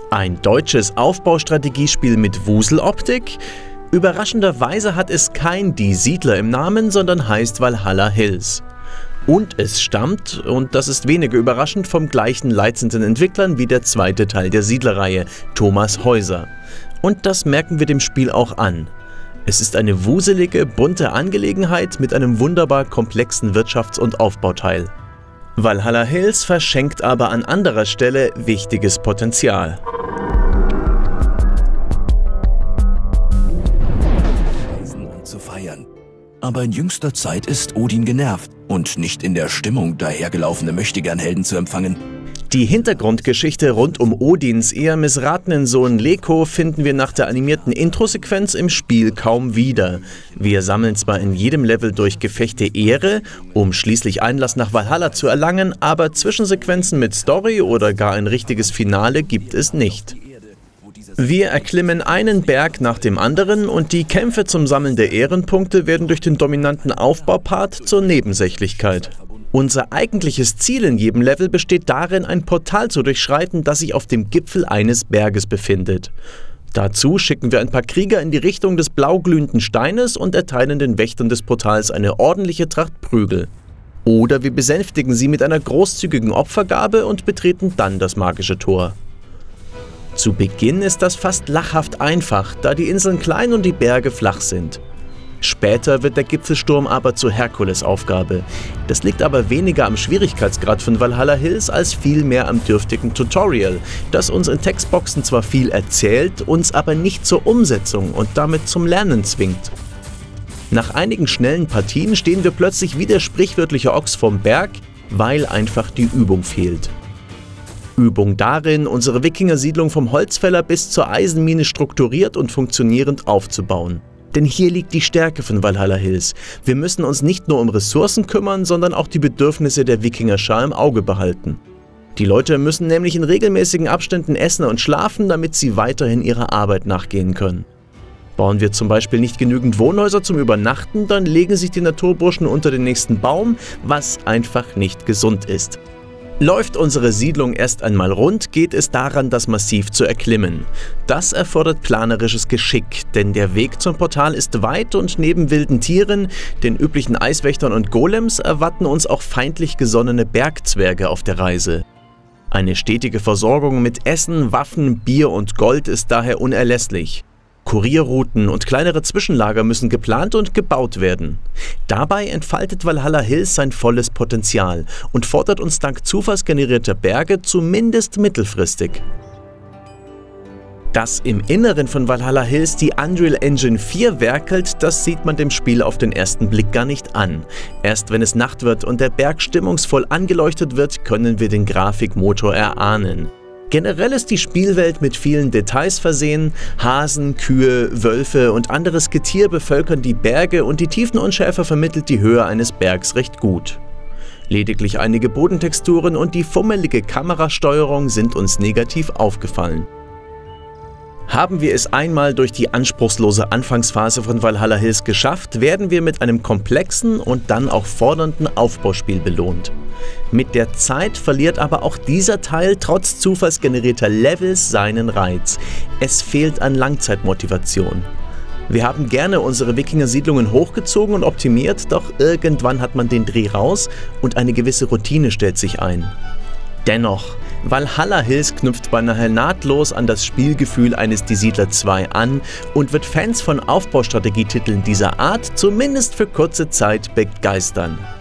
Ein deutsches Aufbaustrategiespiel mit Wuseloptik? Überraschenderweise hat es kein Die Siedler im Namen, sondern heißt Valhalla Hills. Und es stammt, und das ist weniger überraschend, vom gleichen leitenden Entwicklern wie der zweite Teil der Siedlerreihe, Thomas Heuser. Und das merken wir dem Spiel auch an. Es ist eine wuselige, bunte Angelegenheit mit einem wunderbar komplexen Wirtschafts- und Aufbauteil. Valhalla Hills verschenkt aber an anderer Stelle wichtiges Potenzial. Zu feiern. Aber in jüngster Zeit ist Odin genervt und nicht in der Stimmung, dahergelaufene Möchtegern-Helden zu empfangen. Die Hintergrundgeschichte rund um Odins eher missratenen Sohn Leko finden wir nach der animierten Introsequenz im Spiel kaum wieder. Wir sammeln zwar in jedem Level durch Gefechte Ehre, um schließlich Einlass nach Valhalla zu erlangen, aber Zwischensequenzen mit Story oder gar ein richtiges Finale gibt es nicht. Wir erklimmen einen Berg nach dem anderen und die Kämpfe zum Sammeln der Ehrenpunkte werden durch den dominanten Aufbaupart zur Nebensächlichkeit. Unser eigentliches Ziel in jedem Level besteht darin, ein Portal zu durchschreiten, das sich auf dem Gipfel eines Berges befindet. Dazu schicken wir ein paar Krieger in die Richtung des blauglühenden Steines und erteilen den Wächtern des Portals eine ordentliche Tracht Prügel. Oder wir besänftigen sie mit einer großzügigen Opfergabe und betreten dann das magische Tor. Zu Beginn ist das fast lachhaft einfach, da die Inseln klein und die Berge flach sind. Später wird der Gipfelsturm aber zur Herkulesaufgabe. Das liegt aber weniger am Schwierigkeitsgrad von Valhalla Hills als vielmehr am dürftigen Tutorial, das uns in Textboxen zwar viel erzählt, uns aber nicht zur Umsetzung und damit zum Lernen zwingt. Nach einigen schnellen Partien stehen wir plötzlich wie der sprichwörtliche Ochs vorm Berg, weil einfach die Übung fehlt. Übung darin, unsere Wikinger-Siedlung vom Holzfäller bis zur Eisenmine strukturiert und funktionierend aufzubauen. Denn hier liegt die Stärke von Valhalla Hills. Wir müssen uns nicht nur um Ressourcen kümmern, sondern auch die Bedürfnisse der Wikingerschar im Auge behalten. Die Leute müssen nämlich in regelmäßigen Abständen essen und schlafen, damit sie weiterhin ihrer Arbeit nachgehen können. Bauen wir zum Beispiel nicht genügend Wohnhäuser zum Übernachten, dann legen sich die Naturburschen unter den nächsten Baum, was einfach nicht gesund ist. Läuft unsere Siedlung erst einmal rund, geht es daran, das Massiv zu erklimmen. Das erfordert planerisches Geschick, denn der Weg zum Portal ist weit und neben wilden Tieren, den üblichen Eiswächtern und Golems erwarten uns auch feindlich gesonnene Bergzwerge auf der Reise. Eine stetige Versorgung mit Essen, Waffen, Bier und Gold ist daher unerlässlich. Kurierrouten und kleinere Zwischenlager müssen geplant und gebaut werden. Dabei entfaltet Valhalla Hills sein volles Potenzial und fordert uns dank zufallsgenerierter Berge zumindest mittelfristig. Dass im Inneren von Valhalla Hills die Unreal Engine 4 werkelt, das sieht man dem Spiel auf den ersten Blick gar nicht an. Erst wenn es Nacht wird und der Berg stimmungsvoll angeleuchtet wird, können wir den Grafikmotor erahnen. Generell ist die Spielwelt mit vielen Details versehen. Hasen, Kühe, Wölfe und anderes Getier bevölkern die Berge und die Tiefenunschärfe vermittelt die Höhe eines Bergs recht gut. Lediglich einige Bodentexturen und die fummelige Kamerasteuerung sind uns negativ aufgefallen. Haben wir es einmal durch die anspruchslose Anfangsphase von Valhalla Hills geschafft, werden wir mit einem komplexen und dann auch fordernden Aufbauspiel belohnt. Mit der Zeit verliert aber auch dieser Teil trotz zufallsgenerierter Levels seinen Reiz. Es fehlt an Langzeitmotivation. Wir haben gerne unsere Wikinger-Siedlungen hochgezogen und optimiert, doch irgendwann hat man den Dreh raus und eine gewisse Routine stellt sich ein. Dennoch, Valhalla Hills knüpft beinahe nahtlos an das Spielgefühl eines Die Siedler 2 an und wird Fans von Aufbaustrategietiteln dieser Art zumindest für kurze Zeit begeistern.